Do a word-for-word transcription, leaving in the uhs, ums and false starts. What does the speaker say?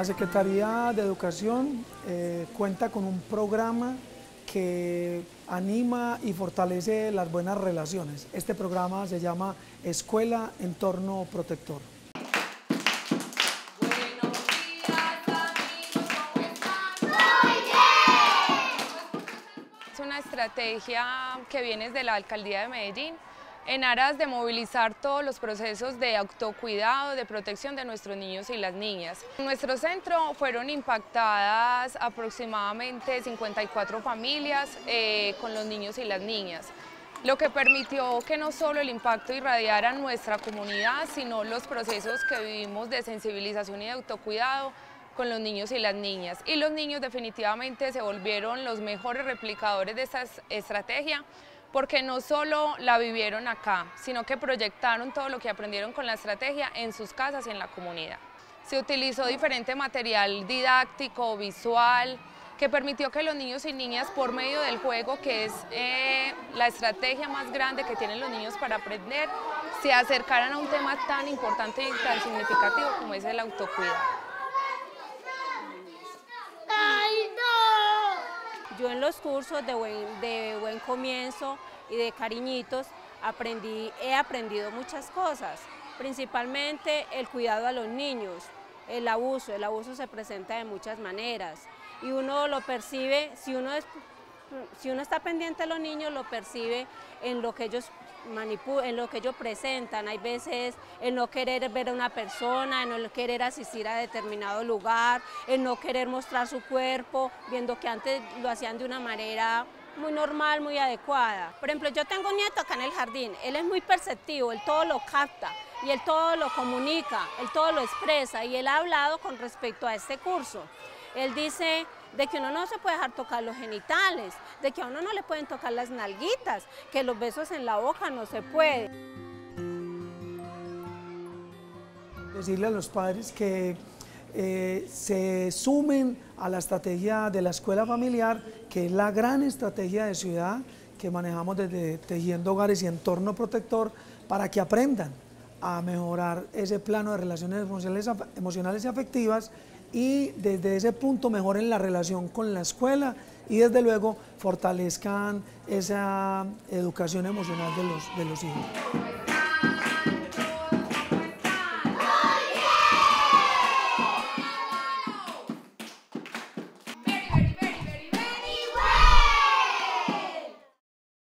La Secretaría de Educación eh, cuenta con un programa que anima y fortalece las buenas relaciones. Este programa se llama Escuela Entorno Protector. Buenos días, amigos, ¿cómo están? ¡Muy bien! Es una estrategia que viene desde la Alcaldía de Medellín en aras de movilizar todos los procesos de autocuidado, de protección de nuestros niños y las niñas. En nuestro centro fueron impactadas aproximadamente cincuenta y cuatro familias eh, con los niños y las niñas, lo que permitió que no solo el impacto irradiara en nuestra comunidad, sino los procesos que vivimos de sensibilización y de autocuidado con los niños y las niñas. Y los niños definitivamente se volvieron los mejores replicadores de esta estrategia, porque no solo la vivieron acá, sino que proyectaron todo lo que aprendieron con la estrategia en sus casas y en la comunidad. Se utilizó diferente material didáctico, visual, que permitió que los niños y niñas, por medio del juego, que es eh, la estrategia más grande que tienen los niños para aprender, se acercaran a un tema tan importante y tan significativo como es el autocuidado. Yo en los cursos de buen, de buen comienzo y de cariñitos aprendí, he aprendido muchas cosas, principalmente el cuidado a los niños, el abuso. El abuso se presenta de muchas maneras y uno lo percibe, si uno, es, si uno está pendiente de los niños, lo percibe en lo que ellos manipulan, en lo que ellos presentan. Hay veces en no querer ver a una persona, en no querer asistir a determinado lugar, en no querer mostrar su cuerpo, viendo que antes lo hacían de una manera muy normal, muy adecuada. Por ejemplo, yo tengo un nieto acá en el jardín, él es muy perceptivo, él todo lo capta y él todo lo comunica, él todo lo expresa, y él ha hablado con respecto a este curso. Él dice de que uno no se puede dejar tocar los genitales, de que a uno no le pueden tocar las nalguitas, que los besos en la boca no se puede. Decirle a los padres que eh, se sumen a la estrategia de la escuela familiar, que es la gran estrategia de ciudad que manejamos desde Tejiendo Hogares y Entorno Protector, para que aprendan a mejorar ese plano de relaciones emocionales, emocionales y afectivas, y desde ese punto mejoren la relación con la escuela y desde luego fortalezcan esa educación emocional de los, de los hijos.